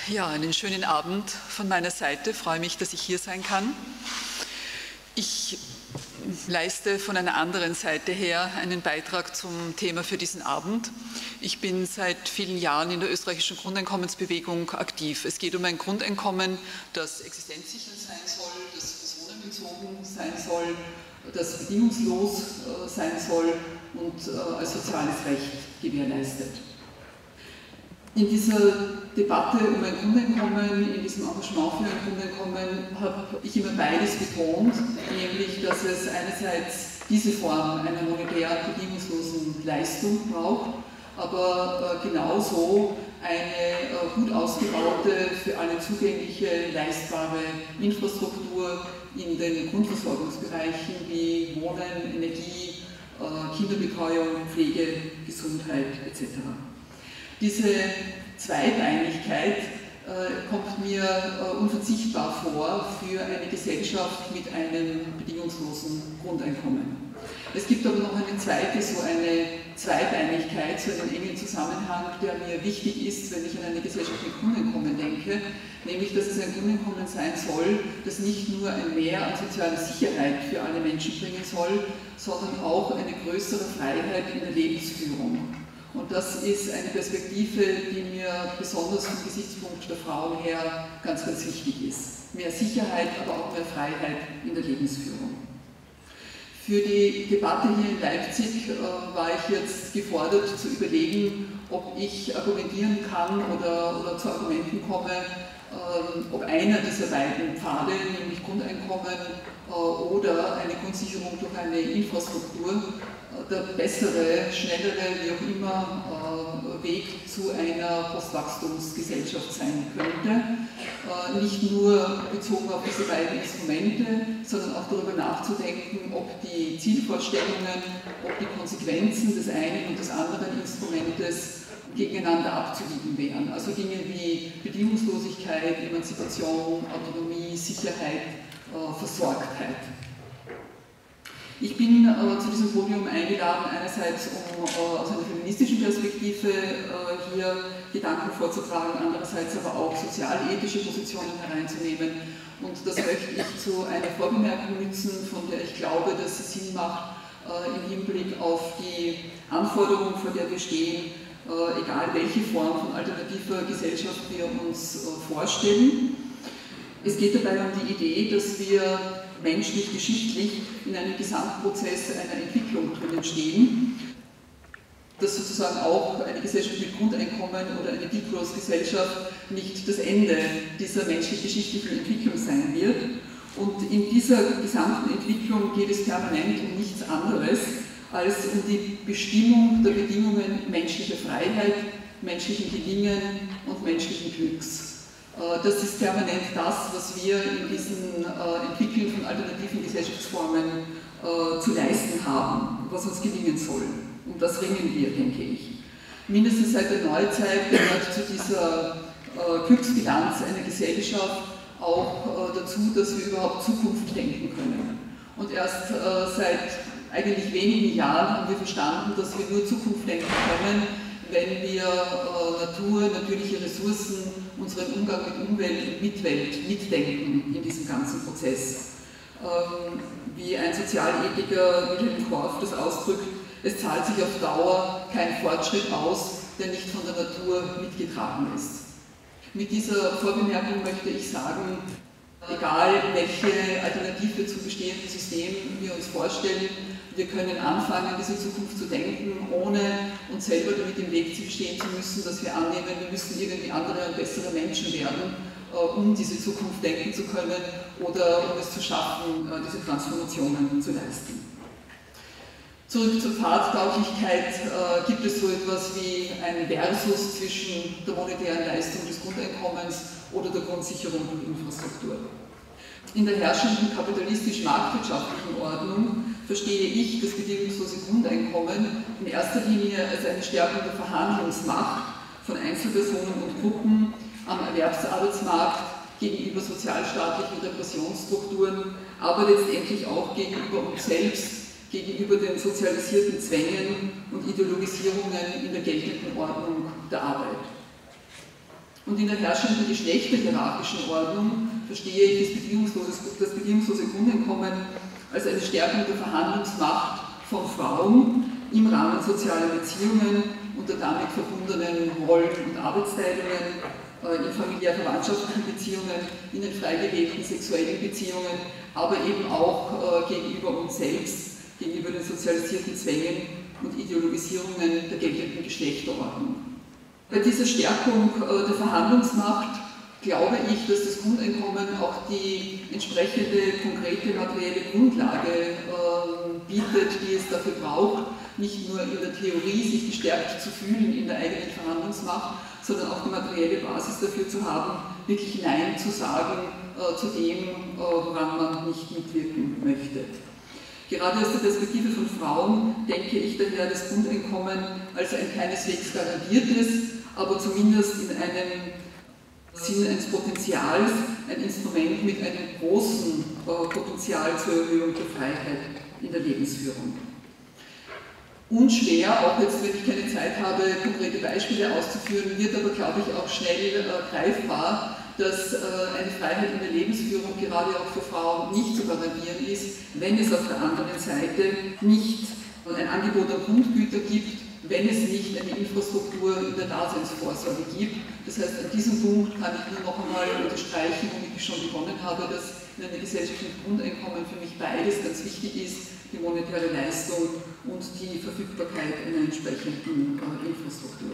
Ja, einen schönen Abend von meiner Seite. Ich freue mich, dass ich hier sein kann. Ich leiste von einer anderen Seite her einen Beitrag zum Thema für diesen Abend. Ich bin seit vielen Jahren in der österreichischen Grundeinkommensbewegung aktiv. Es geht um ein Grundeinkommen, das existenzsichernd sein soll, das personenbezogen sein soll, das bedingungslos sein soll und als soziales Recht gewährleistet. In dieser Debatte um ein Grundeinkommen, in diesem Engagement für ein Grundeinkommen, habe ich immer beides betont, nämlich, dass es einerseits diese Form einer monetären, bedingungslosen Leistung braucht, aber genauso eine gut ausgebaute, für alle zugängliche, leistbare Infrastruktur in den Grundversorgungsbereichen wie Wohnen, Energie, Kinderbetreuung, Pflege, Gesundheit etc. Diese Zweibeinigkeit kommt mir unverzichtbar vor für eine Gesellschaft mit einem bedingungslosen Grundeinkommen. Es gibt aber noch eine zweite, so eine Zweibeinigkeit, so einen engen Zusammenhang, der mir wichtig ist, wenn ich an eine Gesellschaft mit Grundeinkommen denke, nämlich, dass es ein Grundeinkommen sein soll, das nicht nur ein Mehr an sozialer Sicherheit für alle Menschen bringen soll, sondern auch eine größere Freiheit in der Lebensführung. Und das ist eine Perspektive, die mir besonders vom Gesichtspunkt der Frauen her ganz, ganz wichtig ist. Mehr Sicherheit, aber auch mehr Freiheit in der Lebensführung. Für die Debatte hier in Leipzig war ich jetzt gefordert zu überlegen, ob ich argumentieren kann oder zu Argumenten komme, ob einer dieser beiden Pfade, nämlich Grundeinkommen oder eine Grundsicherung durch eine Infrastruktur, der bessere, schnellere, wie auch immer, Weg zu einer Postwachstumsgesellschaft sein könnte. Nicht nur bezogen auf diese beiden Instrumente, sondern auch darüber nachzudenken, ob die Zielvorstellungen, ob die Konsequenzen des einen und des anderen Instrumentes gegeneinander abzuwiegen wären. Also Dinge wie Bedingungslosigkeit, Emanzipation, Autonomie, Sicherheit, Versorgtheit. Ich bin zu diesem Podium eingeladen, einerseits um aus einer feministischen Perspektive hier Gedanken vorzutragen, andererseits aber auch sozialethische Positionen hereinzunehmen. Und das möchte ich zu einer Vorbemerkung nutzen, von der ich glaube, dass es Sinn macht, im Hinblick auf die Anforderungen, vor der wir stehen, egal welche Form von alternativer Gesellschaft wir uns vorstellen. Es geht dabei um die Idee, dass wir menschlich, geschichtlich in einem Gesamtprozess einer Entwicklung drinnen stehen, dass sozusagen auch eine Gesellschaft mit Grundeinkommen oder eine Degrowth-Gesellschaft nicht das Ende dieser menschlich-geschichtlichen Entwicklung sein wird. Und in dieser gesamten Entwicklung geht es permanent um nichts anderes als um die Bestimmung der Bedingungen menschlicher Freiheit, menschlichen Gelingen und menschlichen Glücks. Das ist permanent das, was wir in diesen Entwicklungen von alternativen Gesellschaftsformen zu leisten haben, was uns gelingen soll. Um das ringen wir, denke ich. Mindestens seit der Neuzeit gehört zu dieser Glücksbilanz einer Gesellschaft auch dazu, dass wir überhaupt Zukunft denken können. Und erst seit eigentlich wenigen Jahren haben wir verstanden, dass wir nur Zukunft denken können, wenn wir Natur, natürliche Ressourcen, unseren Umgang mit Umwelt und Mitwelt mitdenken in diesem ganzen Prozess. Wie ein Sozialethiker Wilhelm Korff das ausdrückt, es zahlt sich auf Dauer kein Fortschritt aus, der nicht von der Natur mitgetragen ist. Mit dieser Vorbemerkung möchte ich sagen, egal welche Alternative zum bestehenden System wir uns vorstellen, wir können anfangen, diese Zukunft zu denken, ohne uns selber damit im Weg stehen zu müssen, dass wir annehmen, wir müssen irgendwie andere und bessere Menschen werden, um diese Zukunft denken zu können oder um es zu schaffen, diese Transformationen zu leisten. Zurück zur Pfadtauglichkeit gibt es so etwas wie ein Versus zwischen der monetären Leistung des Grundeinkommens oder der Grundsicherung durch Infrastruktur. In der herrschenden kapitalistisch-marktwirtschaftlichen Ordnung verstehe ich das bedingungslose Grundeinkommen in erster Linie als eine Stärkung der Verhandlungsmacht von Einzelpersonen und Gruppen am Erwerbsarbeitsmarkt gegenüber sozialstaatlichen Repressionsstrukturen, aber letztendlich auch gegenüber uns selbst, gegenüber den sozialisierten Zwängen und Ideologisierungen in der geltenden Ordnung der Arbeit. Und in der herrschenden geschlechterhierarchischen Ordnung verstehe ich das bedingungslose Grundeinkommen als eine Stärkung der Verhandlungsmacht von Frauen im Rahmen sozialer Beziehungen und der damit verbundenen Rollen- und Arbeitsteilungen, in familiär-verwandtschaftlichen Beziehungen, in den frei gewählten sexuellen Beziehungen, aber eben auch gegenüber uns selbst, gegenüber den sozialisierten Zwängen und Ideologisierungen der geltenden Geschlechterordnung. Bei dieser Stärkung der Verhandlungsmacht glaube ich, dass das Grundeinkommen auch die entsprechende konkrete materielle Grundlage bietet, die es dafür braucht, nicht nur in der Theorie sich gestärkt zu fühlen in der eigenen Verhandlungsmacht, sondern auch die materielle Basis dafür zu haben, wirklich Nein zu sagen zu dem, woran man nicht mitwirken möchte. Gerade aus der Perspektive von Frauen denke ich daher das Grundeinkommen als ein keineswegs garantiertes, aber zumindest in einem Sinn eines Potenzials, ein Instrument mit einem großen Potenzial zur Erhöhung der Freiheit in der Lebensführung. Unschwer, auch jetzt, wenn ich keine Zeit habe, konkrete Beispiele auszuführen, wird aber, glaube ich, auch schnell greifbar, dass eine Freiheit in der Lebensführung gerade auch für Frauen nicht zu garantieren ist, wenn es auf der anderen Seite nicht ein Angebot an Grundgütern gibt, wenn es nicht eine Infrastruktur in der Daseinsvorsorge gibt. Das heißt, an diesem Punkt kann ich nur noch einmal unterstreichen, womit ich schon begonnen habe, dass in einem gesellschaftlichen Grundeinkommen für mich beides ganz wichtig ist, die monetäre Leistung und die Verfügbarkeit einer entsprechenden Infrastruktur.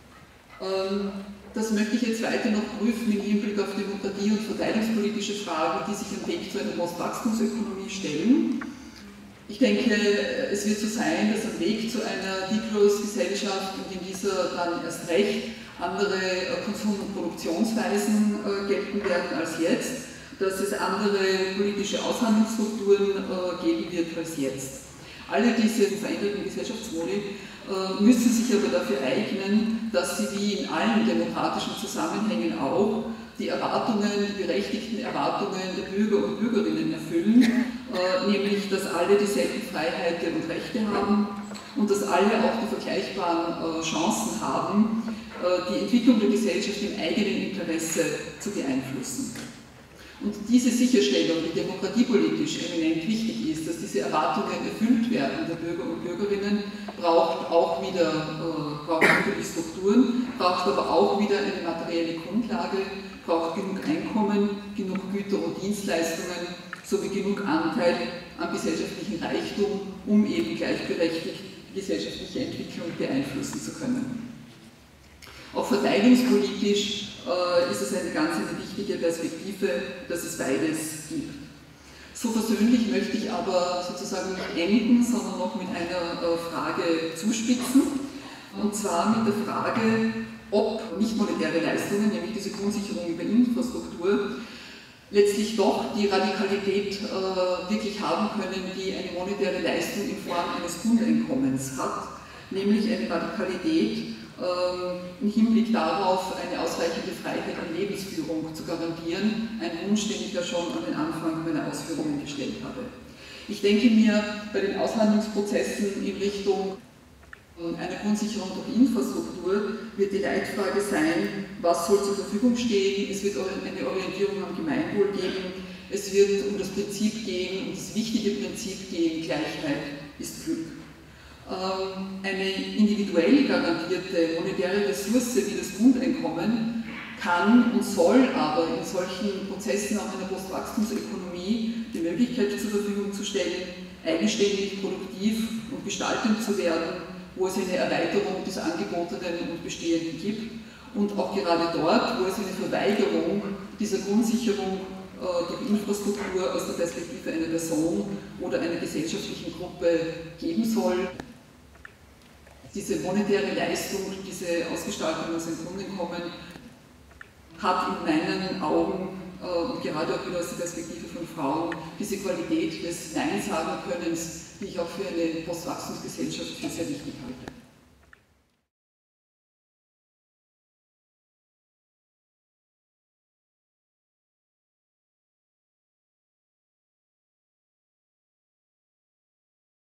Das möchte ich jetzt weiter noch prüfen im Hinblick auf Demokratie und verteilungspolitische Fragen, die sich am Weg zu einer Postwachstumsökonomie stellen. Ich denke, es wird so sein, dass am Weg zu einer Degrowth-Gesellschaft und in dieser dann erst recht andere Konsum- und Produktionsweisen gelten werden als jetzt, dass es andere politische Aushandlungsstrukturen geben wird als jetzt. Alle diese veränderten Gesellschaftsmodi müssen sich aber dafür eignen, dass sie wie in allen demokratischen Zusammenhängen auch die Erwartungen, die berechtigten Erwartungen der Bürger und Bürgerinnen erfüllen, nämlich dass alle dieselben Freiheiten und Rechte haben und dass alle auch die vergleichbaren Chancen haben, die Entwicklung der Gesellschaft im eigenen Interesse zu beeinflussen. Und diese Sicherstellung, die demokratiepolitisch eminent wichtig ist, dass diese Erwartungen erfüllt werden der Bürger und Bürgerinnen, braucht auch wieder natürlich Strukturen, braucht aber auch wieder eine materielle Grundlage, braucht genug Einkommen, genug Güter und Dienstleistungen sowie genug Anteil am gesellschaftlichen Reichtum, um eben gleichberechtigt die gesellschaftliche Entwicklung beeinflussen zu können. Auch verteilungspolitisch ist es eine ganz wichtige Perspektive, dass es beides gibt. So versöhnlich möchte ich aber sozusagen nicht enden, sondern noch mit einer Frage zuspitzen. Und zwar mit der Frage, ob nicht monetäre Leistungen, nämlich diese Grundsicherung über Infrastruktur, letztlich doch die Radikalität wirklich haben können, die eine monetäre Leistung in Form eines Grundeinkommens hat, nämlich eine Radikalität, im Hinblick darauf, eine ausreichende Freiheit an Lebensführung zu garantieren, ein Wunsch, den ich ja schon an den Anfang meiner Ausführungen gestellt habe. Ich denke mir, bei den Aushandlungsprozessen in Richtung einer Grundsicherung durch Infrastruktur wird die Leitfrage sein, was soll zur Verfügung stehen. Es wird eine Orientierung am Gemeinwohl geben, es wird um das Prinzip gehen, um das wichtige Prinzip gehen, Gleichheit ist Glück. Eine individuell garantierte monetäre Ressource wie das Grundeinkommen kann und soll aber in solchen Prozessen auch einer Postwachstumsökonomie die Möglichkeit zur Verfügung zu stellen, eigenständig, produktiv und gestaltend zu werden, wo es eine Erweiterung des Angebotenen und Bestehenden gibt und auch gerade dort, wo es eine Verweigerung dieser Grundsicherung durch Infrastruktur aus der Perspektive einer Person oder einer gesellschaftlichen Gruppe geben soll. Diese monetäre Leistung, diese Ausgestaltung aus dem Grundeinkommen hat in meinen Augen, und gerade auch wieder aus der Perspektive von Frauen, diese Qualität des Nein-Sagen-Könnens, die ich auch für eine Postwachstumsgesellschaft für sehr wichtig halte.